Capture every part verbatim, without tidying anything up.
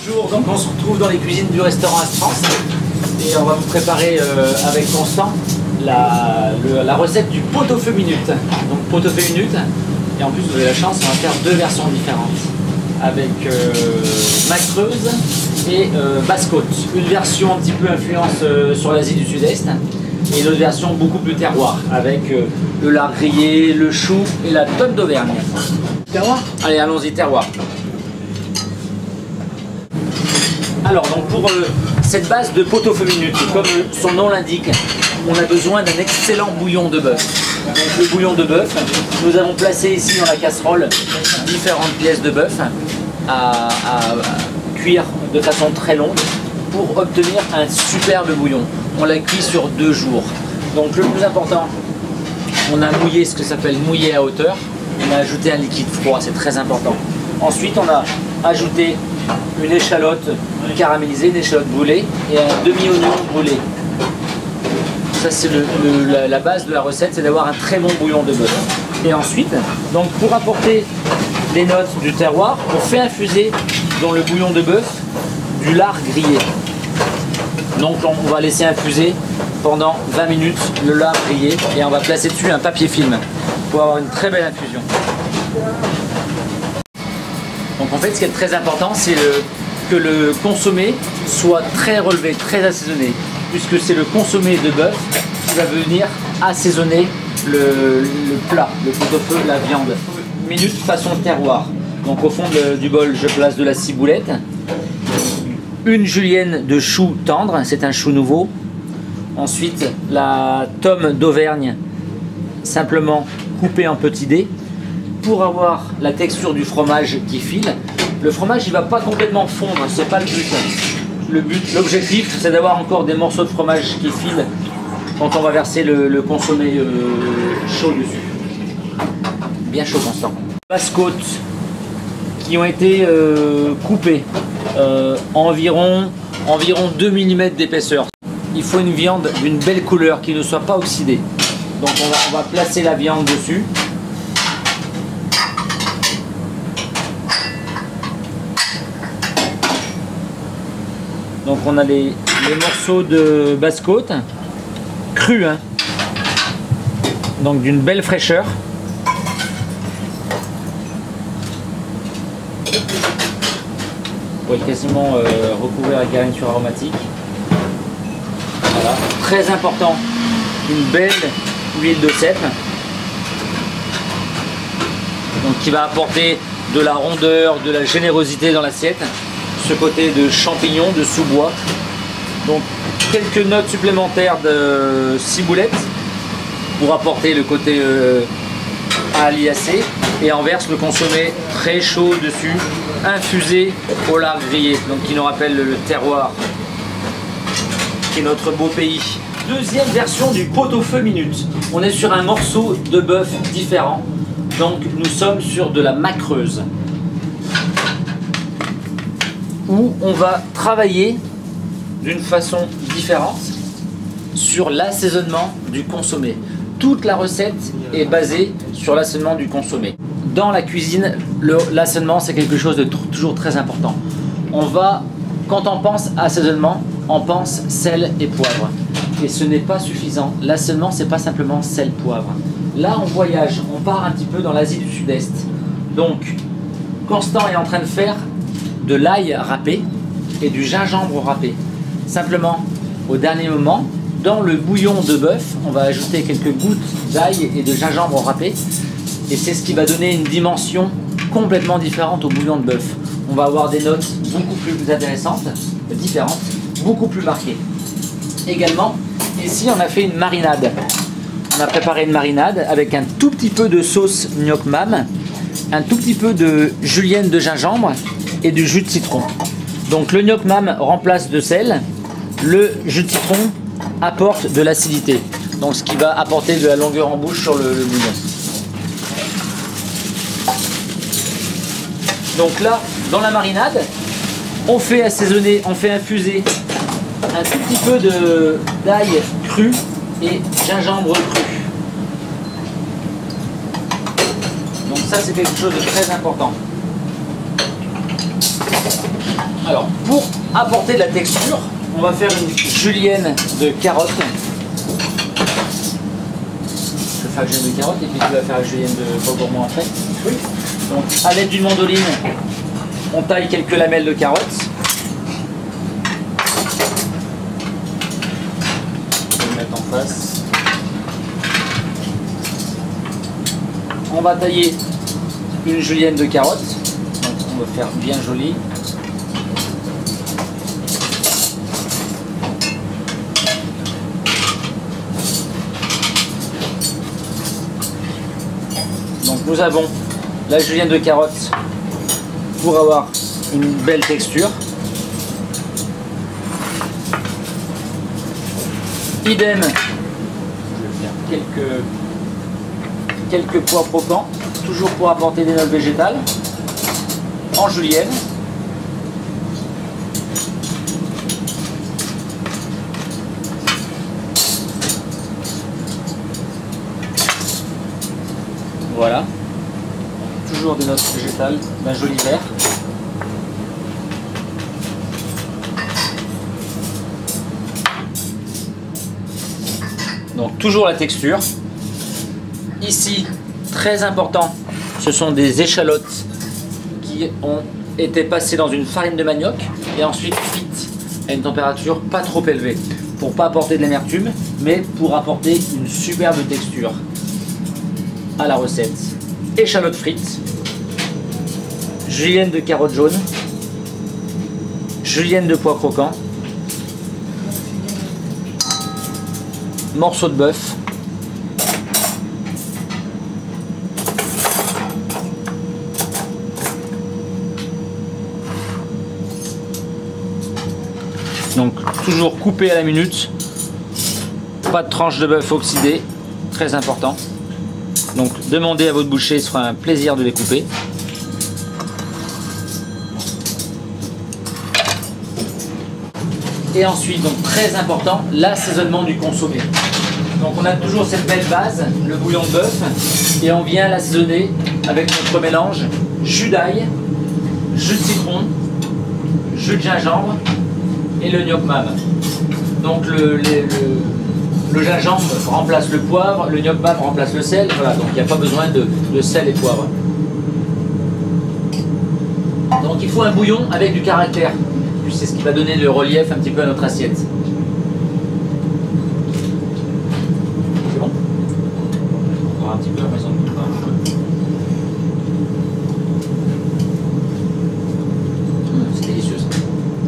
Bonjour, donc on se retrouve dans les cuisines du restaurant Astrance et on va vous préparer euh, avec Constant la, le, la recette du pot-au-feu minute. Donc pot-au-feu minute, et en plus vous avez la chance, on va faire deux versions différentes avec euh, Macreuse et euh, Basse-Côte. Une version un petit peu influence euh, sur l'Asie du Sud-Est et une autre version beaucoup plus terroir avec euh, le lard grillé, le chou et la tonne d'Auvergne. Terroir ? Allez, allons-y, terroir. Alors, donc pour euh, cette base de pot-au-feu minute, comme son nom l'indique, on a besoin d'un excellent bouillon de bœuf. Donc le bouillon de bœuf, nous avons placé ici dans la casserole différentes pièces de bœuf à, à, à cuire de façon très longue pour obtenir un superbe bouillon. On l'a cuit sur deux jours. Donc le plus important, on a mouillé ce que ça s'appelle mouiller à hauteur. On a ajouté un liquide froid, c'est très important. Ensuite, on a ajouté une échalote caramélisée, une échalote brûlée et un demi-oignon brûlé. Ça, c'est le, le, la, la base de la recette, c'est d'avoir un très bon bouillon de bœuf. Et ensuite, donc pour apporter les notes du terroir, on fait infuser dans le bouillon de bœuf du lard grillé. Donc on va laisser infuser pendant vingt minutes le lard grillé et on va placer dessus un papier film pour avoir une très belle infusion. Donc en fait, ce qui est très important, c'est que le consommé soit très relevé, très assaisonné, puisque c'est le consommé de bœuf qui va venir assaisonner le, le plat, le pot-au-feu, la viande. Minute façon terroir. Donc au fond de, du bol, je place de la ciboulette, une julienne de chou tendre, c'est un chou nouveau. Ensuite, la tome d'Auvergne, simplement coupée en petits dés, pour avoir la texture du fromage qui file. Le fromage, il va pas complètement fondre, c'est pas le but. Le but, l'objectif, c'est d'avoir encore des morceaux de fromage qui filent quand on va verser le, le consommé euh, chaud dessus. Bien chaud, Constant. Basse-Côte qui ont été euh, coupées euh, environ, environ deux millimètres d'épaisseur. Il faut une viande d'une belle couleur qui ne soit pas oxydée. Donc on va, on va placer la viande dessus. Donc on a les, les morceaux de Basse-Côte, crus, hein, donc d'une belle fraîcheur. Pour être quasiment euh, recouvert avec garniture aromatique. Voilà. Très important, une belle huile de cèpe, donc qui va apporter de la rondeur, de la générosité dans l'assiette. Ce côté de champignons, de sous-bois. Donc quelques notes supplémentaires de ciboulette pour apporter le côté euh, aliacé. Et on verse le consommé très chaud dessus, infusé au lard grillé, donc qui nous rappelle le terroir, qui est notre beau pays. Deuxième version du pot-au-feu minute. On est sur un morceau de bœuf différent. Donc nous sommes sur de la Macreuse, où on va travailler d'une façon différente sur l'assaisonnement du consommé. Toute la recette est basée sur l'assaisonnement du consommé. Dans la cuisine, l'assaisonnement, c'est quelque chose de toujours très important. On va, quand on pense assaisonnement, on pense sel et poivre. Et ce n'est pas suffisant. L'assaisonnement, c'est pas simplement sel, poivre. Là, on voyage, on part un petit peu dans l'Asie du Sud-Est. Donc, Constant est en train de faire de l'ail râpé et du gingembre râpé. Simplement, au dernier moment, dans le bouillon de bœuf, on va ajouter quelques gouttes d'ail et de gingembre râpé. Et c'est ce qui va donner une dimension complètement différente au bouillon de bœuf. On va avoir des notes beaucoup plus intéressantes, différentes, beaucoup plus marquées. Également, ici on a fait une marinade. On a préparé une marinade avec un tout petit peu de sauce gnoc mam, un tout petit peu de julienne de gingembre et du jus de citron. Donc le gnoc mam remplace de sel, le jus de citron apporte de l'acidité, donc ce qui va apporter de la longueur en bouche sur le, le bouillon. Donc là, dans la marinade, on fait assaisonner, on fait infuser un tout petit peu de d'ail cru et gingembre cru. Donc ça, c'est quelque chose de très important. Alors, pour apporter de la texture, on va faire une julienne de carottes. Je vais faire la julienne de carottes et puis tu vas faire la julienne de veau gourmand après. Oui. Donc, à l'aide d'une mandoline, on taille quelques lamelles de carottes. Je vais le mettre en face. On va tailler une julienne de carottes. Donc, on va faire bien joli. Donc nous avons la julienne de carottes pour avoir une belle texture. Idem, je vais faire quelques, quelques pois croquants, toujours pour apporter des notes végétales, en julienne. Voilà, toujours des notes végétales, d'un joli vert. Donc toujours la texture. Ici, très important, ce sont des échalotes qui ont été passées dans une farine de manioc et ensuite cuites à une température pas trop élevée pour pas apporter de l'amertume, mais pour apporter une superbe texture à la recette. Échalotes frites, julienne de carottes jaunes, julienne de pois croquants, morceaux de bœuf, donc toujours coupé à la minute, pas de tranche de bœuf oxydée, très important. Donc demandez à votre boucher, ce sera un plaisir de les couper. Et ensuite, donc très important, l'assaisonnement du consommé. Donc on a toujours cette belle base, le bouillon de bœuf, et on vient l'assaisonner avec notre mélange jus d'ail, jus de citron, jus de gingembre et le gnoc mam. Donc le, les, le Le gingembre remplace le poivre, le gnoc mam remplace le sel, voilà, donc il n'y a pas besoin de, de sel et poivre. Donc il faut un bouillon avec du caractère, puis c'est ce qui va donner le relief un petit peu à notre assiette. C'est bon? Encore un petit peu à raison de tout. C'est délicieux ça.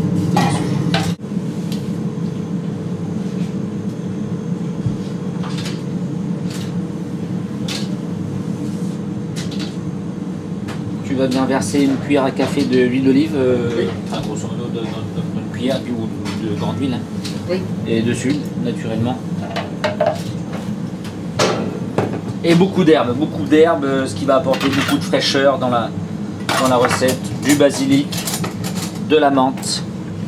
Tu vas bien verser une cuillère à café de l'huile d'olive, euh, oui. Enfin, grosso modo de, de, de, une cuillère ou de, de grande huile, hein. Oui. Et dessus, naturellement. Et beaucoup d'herbes, beaucoup d'herbes, ce qui va apporter beaucoup de fraîcheur dans la, dans la recette. Du basilic, de la menthe.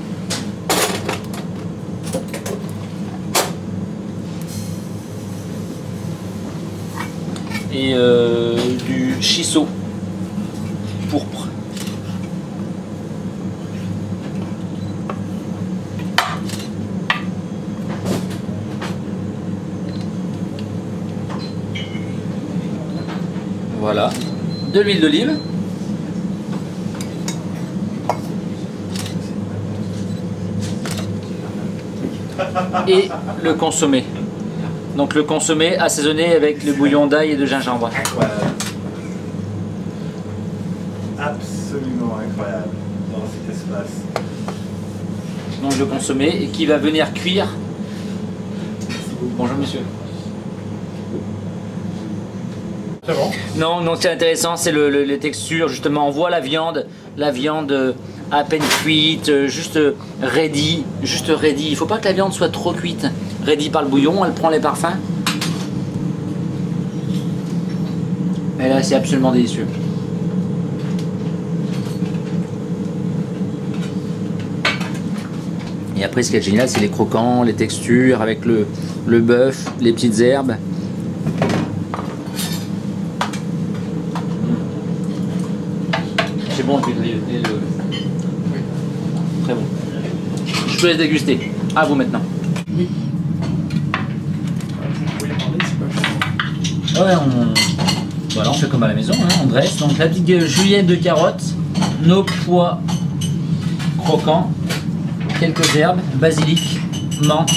Et euh, du shiso pourpre. Voilà, de l'huile d'olive. Et le consommé. Donc le consommé assaisonné avec le bouillon d'ail et de gingembre. Incroyable. Absolument incroyable dans cet espace. Donc le consommé et qui va venir cuire. Bonjour monsieur. C'est bon? Non, non, c'est intéressant, c'est le, le, les textures, justement, on voit la viande, la viande à peine cuite, juste ready, juste ready. Il ne faut pas que la viande soit trop cuite. Ready par le bouillon, elle prend les parfums. Et là, c'est absolument délicieux. Et après, ce qui est génial, c'est les croquants, les textures, avec le, le bœuf, les petites herbes. C'est bon, puis le... très bon. Je te laisse déguster. À vous maintenant. Oui. Ouais, on... Voilà, on fait comme à la maison, hein. On dresse. Donc la petite julienne de carottes, nos pois croquants, quelques herbes, basilic, menthe,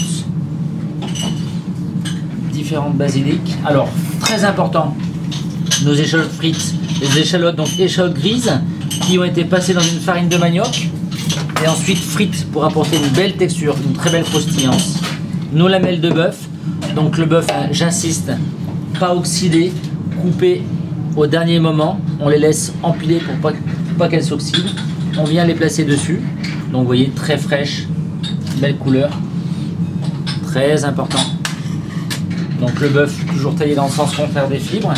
différentes basiliques. Alors, très important, nos échalotes frites, les échalotes, donc échalotes grises, qui ont été passées dans une farine de manioc et ensuite frites pour apporter une belle texture, une très belle croustillance. Nos lamelles de bœuf, donc le bœuf, hein, j'insiste, pas oxydé, coupé au dernier moment. On les laisse empiler pour pas, pour pas qu'elles s'oxydent. On vient les placer dessus. Donc vous voyez, très fraîche, belle couleur, très important. Donc le bœuf toujours taillé dans le sens contraire des fibres.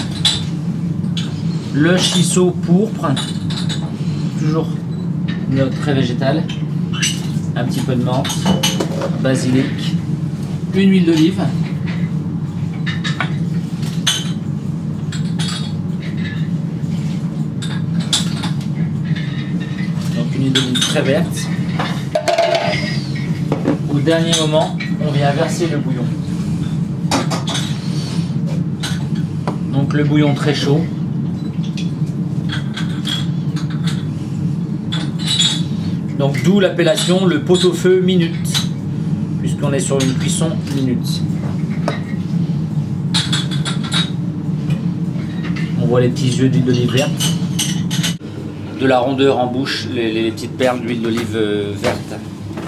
Le chisseau pourpre, toujours très végétal. Un petit peu de menthe, basilic, une huile d'olive. Donc une huile d'olive très verte. Au dernier moment, on vient verser le bouillon. Donc le bouillon très chaud. Donc d'où l'appellation le pot-au-feu minute, puisqu'on est sur une cuisson minute. On voit les petits yeux d'huile d'olive verte. De la rondeur en bouche, les, les petites perles d'huile d'olive verte.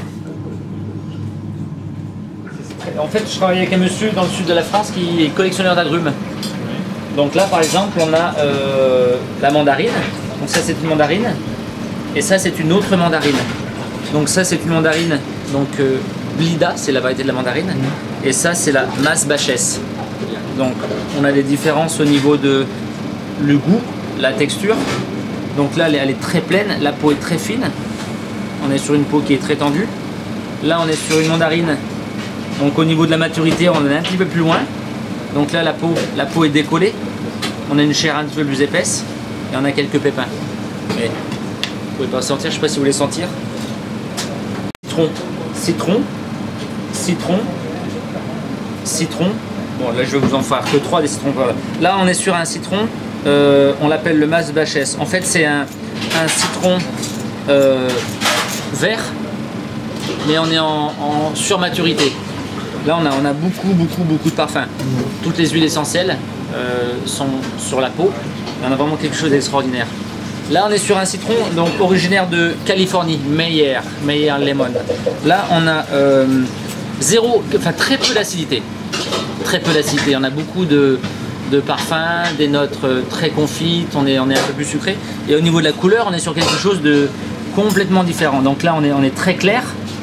En fait, je travaille avec un monsieur dans le sud de la France qui est collectionneur d'agrumes. Donc là, par exemple, on a euh, la mandarine. Donc ça, c'est une mandarine. Et ça, c'est une autre mandarine. Donc ça, c'est une mandarine. Donc euh, Blida, c'est la variété de la mandarine. Et ça, c'est la Mas Baches. Donc on a des différences au niveau de le goût, la texture. Donc là, elle est très pleine. La peau est très fine. On est sur une peau qui est très tendue. Là, on est sur une mandarine. Donc au niveau de la maturité, on est un petit peu plus loin. Donc là, la peau, la peau est décollée. On a une chair un petit peu plus épaisse. Et on a quelques pépins. Mais vous pouvez pas sentir, je sais pas si vous voulez sentir. Citron, citron, citron, citron. Bon, là, je vais vous en faire que trois des citrons. Là, on est sur un citron. Euh, on l'appelle le Mas Baches. En fait, c'est un, un citron euh, vert, mais on est en, en surmaturité. Là, on a, on a beaucoup, beaucoup, beaucoup de parfums. Toutes les huiles essentielles euh, sont sur la peau. On a vraiment quelque chose d'extraordinaire. Là, on est sur un citron donc originaire de Californie, Meyer, Meyer Lemon. Là, on a euh, zéro, enfin très peu d'acidité. Très peu d'acidité. On a beaucoup de, de parfums, des notes très confites. On est, on est un peu plus sucré. Et au niveau de la couleur, on est sur quelque chose de complètement différent. Donc là, on est, on est très clair.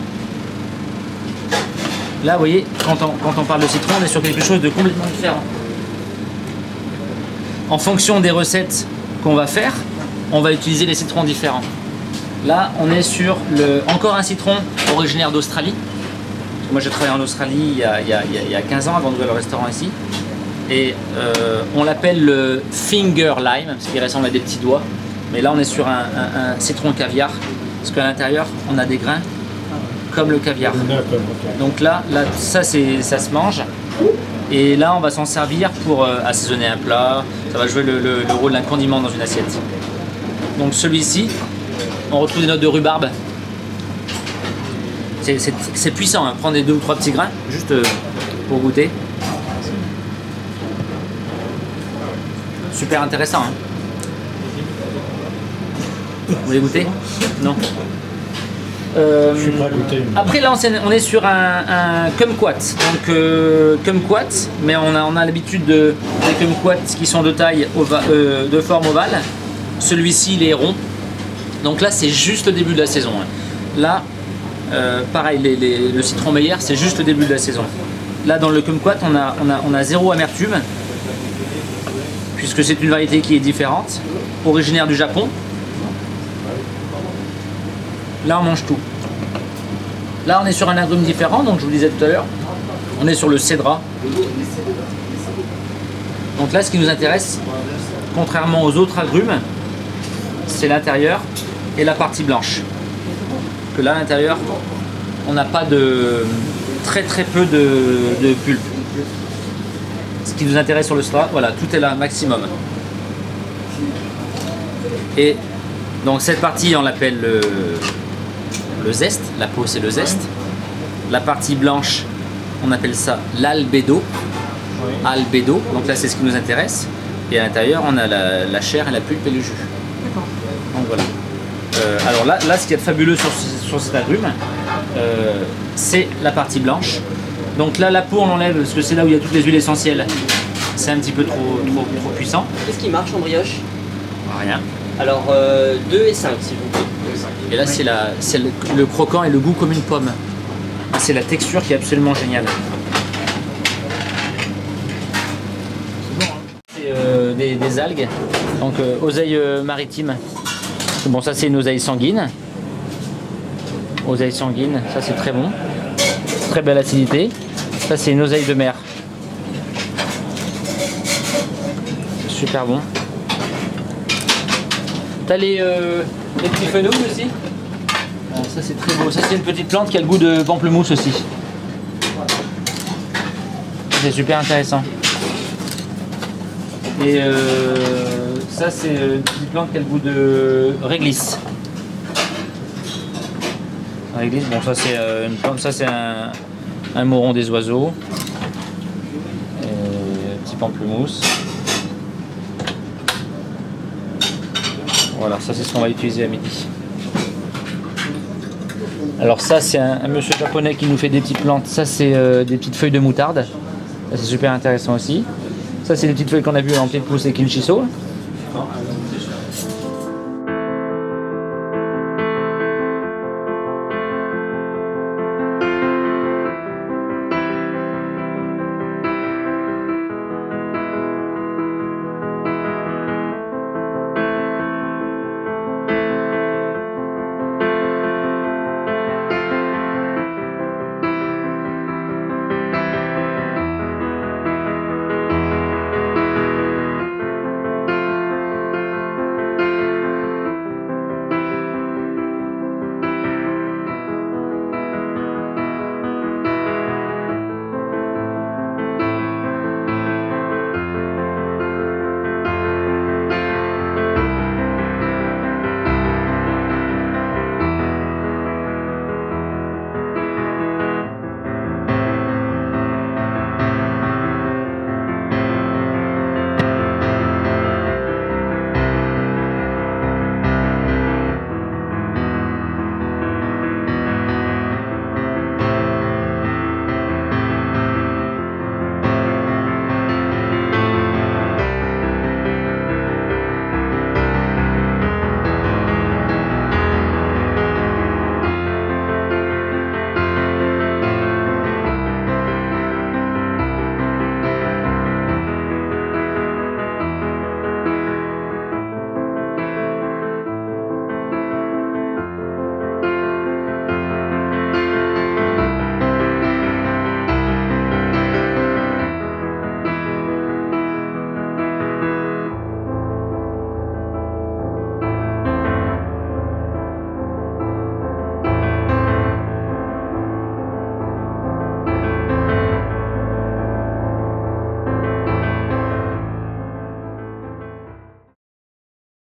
Là, vous voyez, quand on, quand on parle de citron, on est sur quelque chose de complètement différent. En fonction des recettes qu'on va faire, on va utiliser les citrons différents. Là, on est sur le, encore un citron originaire d'Australie. Moi, j'ai travaillé en Australie il y, a, il, y a, il y a quinze ans avant d'ouvrir le restaurant ici. Et euh, on l'appelle le finger lime, parce qu'il ressemble à des petits doigts. Mais là, on est sur un, un, un citron caviar, parce qu'à l'intérieur, on a des grains comme le caviar. Donc là, là ça, ça se mange. Et là, on va s'en servir pour euh, assaisonner un plat. Ça va jouer le, le, le rôle d'un condiment dans une assiette. Donc celui-ci, on retrouve des notes de rhubarbe. C'est puissant, hein. Prendre des deux ou trois petits grains, juste euh, pour goûter. Super intéressant. Hein. Vous voulez goûter? Non. Euh, Je suis pas goûté. Après là on est sur un, un kumquat, donc euh, kumquat, mais on a, on a l'habitude de, des kumquats qui sont de taille ova, euh, de forme ovale. Celui-ci il est rond, donc là c'est juste le début de la saison. Hein. Là, euh, pareil, les, les, le citron Meyer c'est juste le début de la saison. Là dans le kumquat on a, on a, on a zéro amertume, puisque c'est une variété qui est différente, originaire du Japon. Là, on mange tout. Là, on est sur un agrume différent, donc je vous le disais tout à l'heure, on est sur le cédra. Donc là, ce qui nous intéresse, contrairement aux autres agrumes, c'est l'intérieur et la partie blanche. que là à l'intérieur, on n'a pas de très très peu de, de pulpe. Ce qui nous intéresse sur le straw, voilà, tout est là, maximum. Et donc cette partie, on l'appelle le, le zeste, la peau c'est le zeste. La partie blanche, on appelle ça l'albédo. Albédo, donc là c'est ce qui nous intéresse. Et à l'intérieur, on a la, la chair et la pulpe et le jus. Donc voilà. Euh, alors là, là, ce qui est fabuleux sur, sur cet agrume, euh, c'est la partie blanche. Donc là, la peau, on l'enlève parce que c'est là où il y a toutes les huiles essentielles. C'est un petit peu trop, trop, trop puissant. Qu'est-ce qui marche en brioche? Rien. Alors euh, deux et cinq s'il vous plaît. Et là, c'est la, c'est le, le croquant et le goût comme une pomme. C'est la texture qui est absolument géniale. C'est euh, des, des algues, donc euh, oseille euh, maritime. Bon, ça c'est une oseille sanguine. Oseille sanguine, ça c'est très bon. Très belle acidité. Ça c'est une oseille de mer. Super bon. T'as les, euh, les petits fenouils aussi. Bon, ça c'est très beau. Ça c'est une petite plante qui a le goût de pamplemousse aussi. C'est super intéressant. Et euh, ça c'est une petite plante qui a le goût de réglisse. Réglisse, bon ça c'est euh, une plante, ça c'est un, un mouron des oiseaux. Et un petit pamplemousse. Voilà, ça c'est ce qu'on va utiliser à midi. Alors ça c'est un, un monsieur japonais qui nous fait des petites plantes. Ça c'est euh, des petites feuilles de moutarde. Ça c'est super intéressant aussi. Ça c'est les petites feuilles qu'on a vues en pleine pousse et Kinshiso.